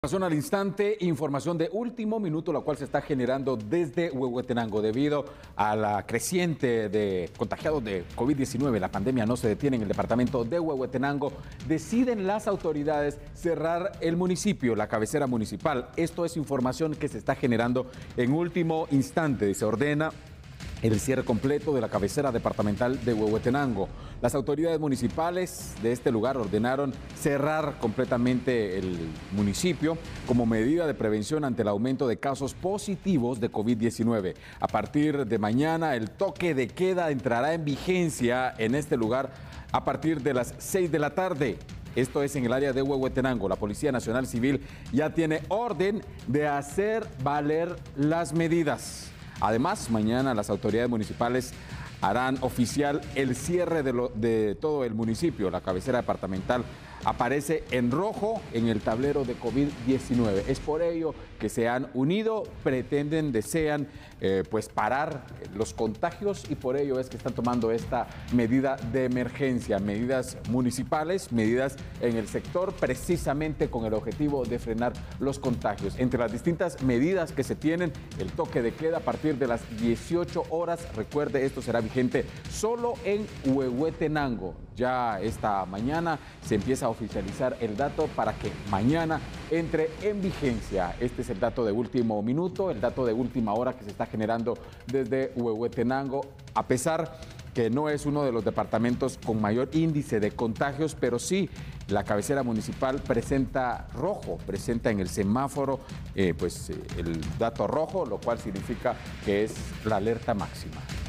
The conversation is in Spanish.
Información al instante, información de último minuto, la cual se está generando desde Huehuetenango debido a la creciente de contagiados de COVID-19. La pandemia no se detiene en el departamento de Huehuetenango. Deciden las autoridades cerrar el municipio, la cabecera municipal. Esto es información que se está generando en último instante. Se ordena el cierre completo de la cabecera departamental de Huehuetenango. Las autoridades municipales de este lugar ordenaron cerrar completamente el municipio como medida de prevención ante el aumento de casos positivos de COVID-19. A partir de mañana, el toque de queda entrará en vigencia en este lugar a partir de las 6 de la tarde. Esto es en el área de Huehuetenango. La Policía Nacional Civil ya tiene orden de hacer valer las medidas. Además, mañana las autoridades municipales harán oficial el cierre de todo el municipio. La cabecera departamental aparece en rojo en el tablero de COVID-19. Es por ello que se han unido, desean pues parar los contagios y por ello es que están tomando esta medida de emergencia, medidas municipales, medidas en el sector precisamente con el objetivo de frenar los contagios. Entre las distintas medidas que se tienen, el toque de queda a partir de las 18 horas, recuerde, esto será vigente solo en Huehuetenango. Ya esta mañana se empieza a oficializar el dato para que mañana entre en vigencia. Este es el dato de último minuto, el dato de última hora que se está generando desde Huehuetenango, a pesar que no es uno de los departamentos con mayor índice de contagios, pero sí la cabecera municipal presenta rojo, presenta en el semáforo el dato rojo, lo cual significa que es la alerta máxima.